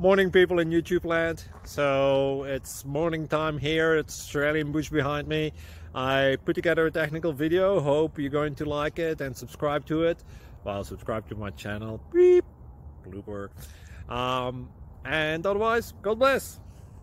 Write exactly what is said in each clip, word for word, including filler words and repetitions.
Morning, people in YouTube land. So it's morning time here. It's Australian bush behind me. I put together a technical video. Hope you're going to like it and subscribe to it. Well, subscribe to my channel. Beep. Blooper. Um, and otherwise, God bless.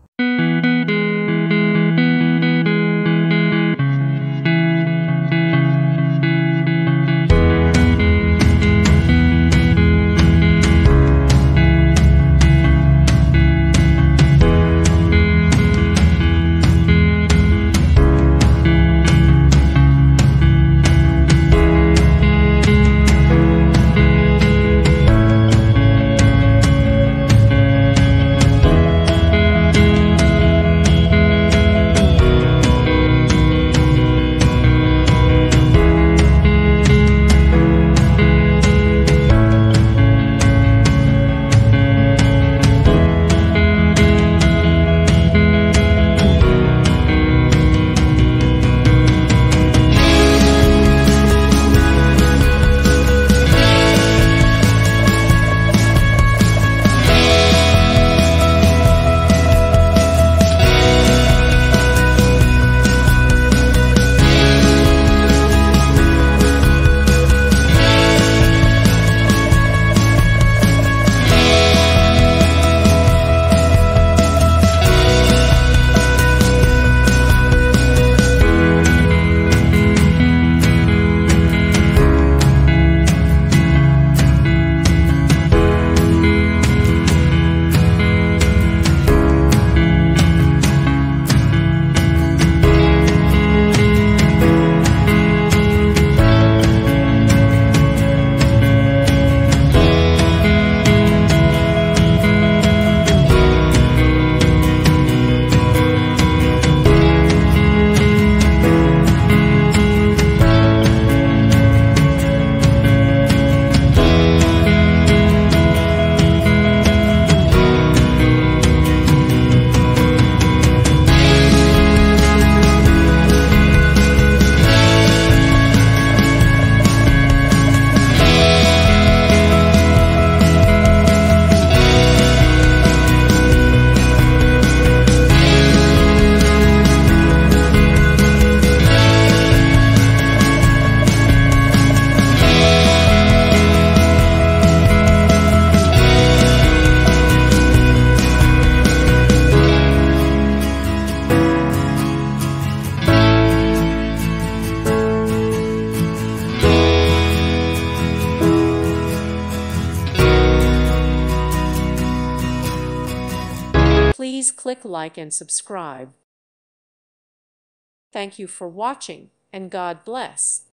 Please click like and subscribe. Thank you for watching, and God bless.